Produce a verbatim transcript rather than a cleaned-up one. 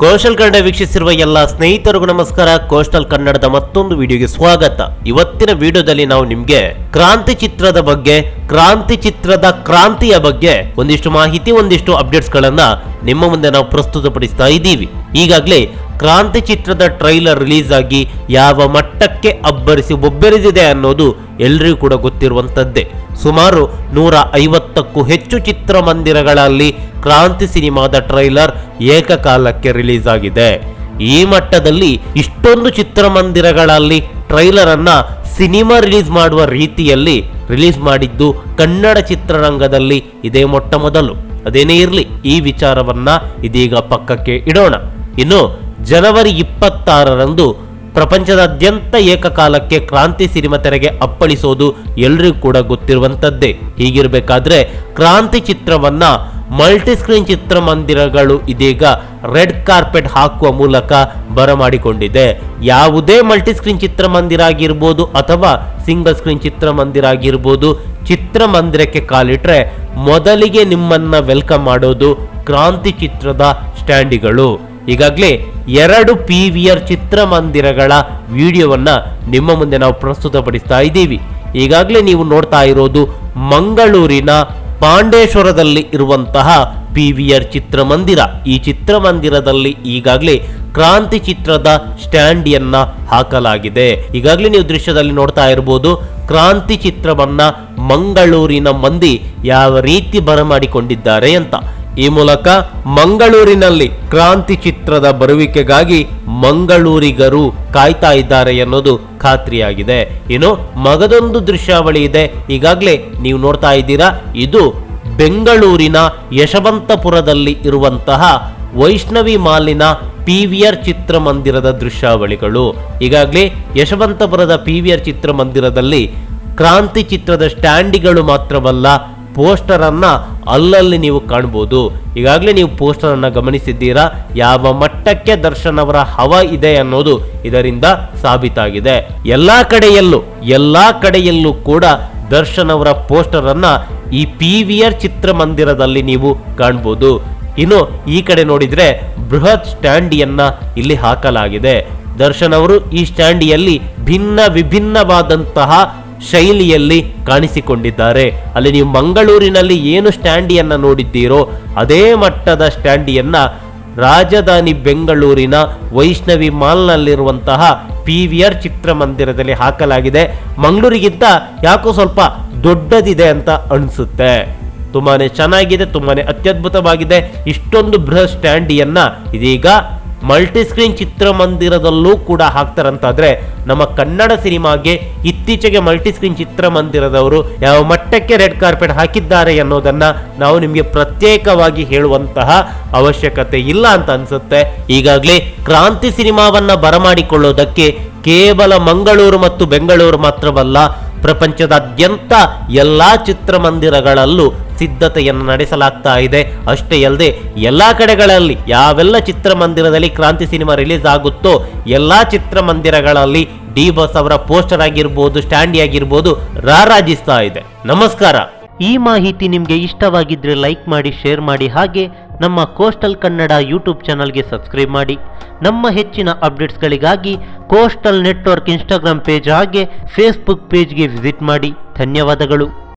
Coastal Kannada ವೀಕ್ಷಿಸಿರುವ ಎಲ್ಲ ಸ್ನೇಹಿತರಿಗೂ ನಮಸ್ಕಾರ. ಕೋಸ್ಟಲ್ ಕನ್ನಡದ ಮತ್ತೊಂದು ವಿಡಿಯೋಗೆ ಸ್ವಾಗತ. ಇವತ್ತಿನ ವಿಡಿಯೋದಲ್ಲಿ ನಾವು ನಿಮ್ಗೆ ಕ್ರಾಂತಿ ಚಿತ್ರದ ಬಗ್ಗೆ, ಕ್ರಾಂತಿ ಚಿತ್ರದ ಕ್ರಾಂತಿಯ ಬಗ್ಗೆ ಒಂದಿಷ್ಟು ಮಾಹಿತಿ, ಒಂದಿಷ್ಟು ಅಪ್ಡೇಟ್ಸ್ ಗಳನ್ನ ನಿಮ್ಮ ಮುಂದೆ ನಾವು ಪ್ರಸ್ತುತಪಡಿಸ್ತಾ ಇದ್ದೀವಿ. ಈಗಾಗಲೇ ಕ್ರಾಂತಿ ಚಿತ್ರದ ಟ್ರೈಲರ್ ರಿಲೀಸ್ ಆಗಿ ಯಾವ ಮಟ್ಟಕ್ಕೆ ಅಬ್ಬರಿಸಿ ಒಬ್ಬರಿಸಿದೆ ಅನ್ನೋದು ಎಲ್ರಿಗೂ ಕೂಡ ಗೊತ್ತಿರುವಂತದ್ದೇ. ಸುಮಾರು ನೂರ ಐವತ್ತಕ್ಕೂ ಹೆಚ್ಚು ಚಿತ್ರಮಂದಿರಗಳಲ್ಲಿ ಕ್ರಾಂತಿ ಸಿನಿಮಾದ ಟ್ರೈಲರ್ ಏಕಕಾಲಕ್ಕೆ ರಿಲೀಸ್ ಆಗಿದೆ. ಈ ಮಟ್ಟದಲ್ಲಿ ಇಷ್ಟೊಂದು ಚಿತ್ರಮಂದಿರಗಳಲ್ಲಿ ಟ್ರೈಲರ್ ಅನ್ನ ಸಿನಿಮಾ ರಿಲೀಸ್ ಮಾಡುವ ರೀತಿಯಲ್ಲಿ ರಿಲೀಸ್ ಮಾಡಿದ್ದು ಕನ್ನಡ ಚಿತ್ರರಂಗದಲ್ಲಿ ಇದೇ ಮೊಟ್ಟ ಮೊದಲು. ಅದೇನೇ ಇರಲಿ, ಈ ವಿಚಾರವನ್ನ ಇದೀಗ ಪಕ್ಕಕ್ಕೆ ಇಡೋಣ. ಇನ್ನು ಜನವರಿ ಇಪ್ಪತ್ತಾರರಂದು ಪ್ರಪಂಚದಾದ್ಯಂತ ಏಕಕಾಲಕ್ಕೆ ಕ್ರಾಂತಿ ಸಿನಿಮಾ ತೆರೆಗೆ ಅಪ್ಪಳಿಸೋದು ಎಲ್ರಿಗೂ ಕೂಡ ಗೊತ್ತಿರುವಂತದ್ದೇ. ಹೀಗಿರಬೇಕಾದ್ರೆ ಕ್ರಾಂತಿ ಚಿತ್ರವನ್ನ ಮಲ್ಟಿಸ್ಕ್ರೀನ್ ಚಿತ್ರಮಂದಿರಗಳು ಇದೀಗ ರೆಡ್ ಕಾರ್ಪೆಟ್ ಹಾಕುವ ಮೂಲಕ ಬರಮಾಡಿಕೊಂಡಿದೆ. ಯಾವುದೇ ಮಲ್ಟಿಸ್ಕ್ರೀನ್ ಚಿತ್ರಮಂದಿರ ಆಗಿರ್ಬೋದು ಅಥವಾ ಸಿಂಗಲ್ ಸ್ಕ್ರೀನ್ ಚಿತ್ರಮಂದಿರ ಆಗಿರ್ಬೋದು, ಚಿತ್ರಮಂದಿರಕ್ಕೆ ಕಾಲಿಟ್ರೆ ಮೊದಲಿಗೆ ನಿಮ್ಮನ್ನ ವೆಲ್ಕಮ್ ಮಾಡೋದು ಕ್ರಾಂತಿ ಚಿತ್ರದ ಸ್ಟ್ಯಾಂಡಿಗಳು. ಈಗಾಗಲೇ ಎರಡು ಪಿ ವಿ ಆರ್ ಚಿತ್ರಮಂದಿರಗಳ ವಿಡಿಯೋವನ್ನ ನಿಮ್ಮ ಮುಂದೆ ನಾವು ಪ್ರಸ್ತುತಪಡಿಸ್ತಾ ಇದ್ದೀವಿ. ಈಗಾಗಲೇ ನೀವು ನೋಡ್ತಾ ಇರೋದು ಮಂಗಳೂರಿನ ಪಾಂಡೇಶ್ವರದಲ್ಲಿ ಇರುವಂತಹ ಪಿ ವಿ ಆರ್ ಚಿತ್ರಮಂದಿರ. ಈ ಚಿತ್ರಮಂದಿರದಲ್ಲಿ ಈಗಾಗಲೇ ಕ್ರಾಂತಿ ಚಿತ್ರದ ಸ್ಟ್ಯಾಂಡಿಯನ್ನ ಹಾಕಲಾಗಿದೆ. ಈಗಾಗಲೇ ನೀವು ದೃಶ್ಯದಲ್ಲಿ ನೋಡ್ತಾ ಇರಬಹುದು ಕ್ರಾಂತಿ ಚಿತ್ರವನ್ನ ಮಂಗಳೂರಿನ ಮಂದಿ ಯಾವ ರೀತಿ ಬರಮಾಡಿಕೊಂಡಿದ್ದಾರೆ ಅಂತ. ಈ ಮೂಲಕ ಮಂಗಳೂರಿನಲ್ಲಿ ಕ್ರಾಂತಿ ಚಿತ್ರದ ಬರುವಿಕೆಗಾಗಿ ಮಂಗಳೂರಿಗರು ಕಾಯ್ತಾ ಇದ್ದಾರೆ ಎನ್ನುವುದು ಖಾತ್ರಿಯಾಗಿದೆ. ಇನ್ನು ಮಗದೊಂದು ದೃಶ್ಯಾವಳಿ ಇದೆ, ಈಗಾಗಲೇ ನೀವು ನೋಡ್ತಾ ಇದ್ದೀರಾ. ಇದು ಬೆಂಗಳೂರಿನ ಯಶವಂತಪುರದಲ್ಲಿ ಇರುವಂತಹ ವೈಷ್ಣವಿ ಮಾಲಿನ ಪಿ ವಿ ಆರ್ ಚಿತ್ರಮಂದಿರದ ದೃಶ್ಯಾವಳಿಗಳು. ಈಗಾಗಲೇ ಯಶವಂತಪುರದ ಪಿ ವಿ ಆರ್ ಚಿತ್ರಮಂದಿರದಲ್ಲಿ ಕ್ರಾಂತಿ ಚಿತ್ರದ ಸ್ಟ್ಯಾಂಡಿಗಳು ಮಾತ್ರವಲ್ಲ, ಪೋಸ್ಟರ್ ಅನ್ನ ಅಲ್ಲಲ್ಲಿ ನೀವು ಕಾಣಬಹುದು. ಈಗಾಗಲೇ ನೀವು ಪೋಸ್ಟರ್ ಅನ್ನ ಗಮನಿಸಿದ್ದೀರಾ. ಯಾವ ಮಟ್ಟಕ್ಕೆ ದರ್ಶನ್ ಅವರ ಹವಾ ಇದೆ ಅನ್ನೋದು ಇದರಿಂದ ಸಾಬೀತಾಗಿದೆ. ಎಲ್ಲಾ ಕಡೆಯಲ್ಲೂ ಎಲ್ಲಾ ಕಡೆಯಲ್ಲೂ ಕೂಡ ದರ್ಶನ್ ಅವರ ಪೋಸ್ಟರ್ ಅನ್ನ ಈ ಪಿ ವಿ ಆರ್ ಚಿತ್ರಮಂದಿರದಲ್ಲಿ ನೀವು ಕಾಣಬಹುದು. ಇನ್ನು ಈ ಕಡೆ ನೋಡಿದ್ರೆ ಬೃಹತ್ ಸ್ಟ್ಯಾಂಡಿಯನ್ನ ಇಲ್ಲಿ ಹಾಕಲಾಗಿದೆ. ದರ್ಶನ್ ಅವರು ಈ ಸ್ಟ್ಯಾಂಡಿಯಲ್ಲಿ ಭಿನ್ನ ವಿಭಿನ್ನವಾದಂತಹ ಶೈಲಿಯಲ್ಲಿ ಕಾಣಿಸಿಕೊಂಡಿದ್ದಾರೆ. ಅಲ್ಲಿ ನೀವು ಮಂಗಳೂರಿನಲ್ಲಿ ಏನು ಸ್ಟ್ಯಾಂಡಿಯನ್ನ ನೋಡಿದ್ದೀರೋ ಅದೇ ಮಟ್ಟದ ಸ್ಟ್ಯಾಂಡಿಯನ್ನ ರಾಜಧಾನಿ ಬೆಂಗಳೂರಿನ ವೈಷ್ಣವಿ ಮಾಲ್ನಲ್ಲಿರುವಂತಹ ಪಿ ವಿ ಆರ್ ಚಿತ್ರಮಂದಿರದಲ್ಲಿ ಹಾಕಲಾಗಿದೆ. ಮಂಗಳೂರಿಗಿಂತ ಯಾಕೋ ಸ್ವಲ್ಪ ದೊಡ್ಡದಿದೆ ಅಂತ ಅನಿಸುತ್ತೆ. ತುಂಬಾನೇ ಚೆನ್ನಾಗಿದೆ, ತುಂಬಾನೇ ಅತ್ಯದ್ಭುತವಾಗಿದೆ. ಇಷ್ಟೊಂದು ಬೃಹತ್ ಸ್ಟ್ಯಾಂಡಿಯನ್ನ ಇದೀಗ ಮಲ್ಟಿಸ್ಕ್ರೀನ್ ಚಿತ್ರಮಂದಿರದಲ್ಲೂ ಕೂಡ ಹಾಕ್ತಾರಂತಾದ್ರೆ ನಮ್ಮ ಕನ್ನಡ ಸಿನಿಮಾಗೆ ಇತ್ತೀಚೆಗೆ ಮಲ್ಟಿಸ್ಕ್ರೀನ್ ಚಿತ್ರಮಂದಿರದವರು ಯಾವ ಮಟ್ಟಕ್ಕೆ ರೆಡ್ ಕಾರ್ಪೆಟ್ ಹಾಕಿದ್ದಾರೆ ಅನ್ನೋದನ್ನ ನಾವು ನಿಮಗೆ ಪ್ರತ್ಯೇಕವಾಗಿ ಹೇಳುವಂತಹ ಅವಶ್ಯಕತೆ ಇಲ್ಲ ಅಂತ ಅನ್ಸುತ್ತೆ. ಈಗಾಗಲೇ ಕ್ರಾಂತಿ ಸಿನಿಮಾವನ್ನ ಬರಮಾಡಿಕೊಳ್ಳೋದಕ್ಕೆ ಕೇವಲ ಮಂಗಳೂರು ಮತ್ತು ಬೆಂಗಳೂರು ಮಾತ್ರವಲ್ಲ, ಪ್ರಪಂಚದಾದ್ಯಂತ ಎಲ್ಲಾ ಚಿತ್ರಮಂದಿರಗಳಲ್ಲೂ ಸಿದ್ಧತೆಯನ್ನು ನಡೆಸಲಾಗ್ತಾ ಇದೆ. ಅಷ್ಟೇ ಅಲ್ಲದೆ ಎಲ್ಲಾ ಕಡೆಗಳಲ್ಲಿ ಯಾವೆಲ್ಲ ಚಿತ್ರಮಂದಿರದಲ್ಲಿ ಕ್ರಾಂತಿ ಸಿನಿಮಾ ರಿಲೀಸ್ ಆಗುತ್ತೋ ಎಲ್ಲಾ ಚಿತ್ರಮಂದಿರಗಳಲ್ಲಿ ಡಿ ಬಾಸ್ ಅವರ ಪೋಸ್ಟರ್ ಆಗಿರ್ಬೋದು, ಸ್ಟ್ಯಾಂಡಿ ಆಗಿರ್ಬೋದು ರಾರಾಜಿಸ್ತಾ ಇದೆ. ನಮಸ್ಕಾರ. ಈ ಮಾಹಿತಿ ನಿಮಗೆ ಇಷ್ಟವಾಗಿದ್ರೆ ಲೈಕ್ ಮಾಡಿ, ಶೇರ್ ಮಾಡಿ, ಹಾಗೆ ನಮ್ಮ ಕೋಸ್ಟಲ್ ಕನ್ನಡ ಯೂಟ್ಯೂಬ್ ಚಾನಲ್ಗೆ ಸಬ್ಸ್ಕ್ರೈಬ್ ಮಾಡಿ. ನಮ್ಮ ಹೆಚ್ಚಿನ ಅಪ್ಡೇಟ್ಸ್ಗಳಿಗಾಗಿ ಕೋಸ್ಟಲ್ ನೆಟ್ವರ್ಕ್ ಇನ್ಸ್ಟಾಗ್ರಾಮ್ ಪೇಜ್ ಹಾಗೆ ಫೇಸ್ಬುಕ್ ಪೇಜ್ಗೆ ವಿಸಿಟ್ ಮಾಡಿ. ಧನ್ಯವಾದಗಳು.